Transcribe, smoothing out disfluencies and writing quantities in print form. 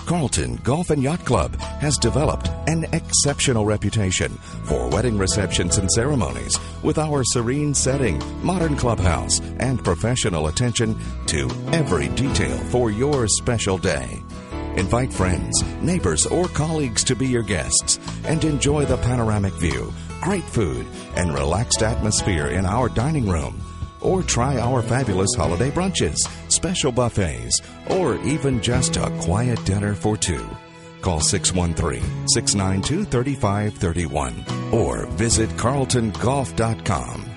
Carleton Golf and Yacht Club has developed an exceptional reputation for wedding receptions and ceremonies with our serene setting, modern clubhouse, and professional attention to every detail for your special day. Invite friends, neighbors, or colleagues to be your guests and enjoy the panoramic view, great food, and relaxed atmosphere in our dining room. Or try our fabulous holiday brunches, special buffets, or even just a quiet dinner for two. Call 613-692-3531 or visit carletongolf.com.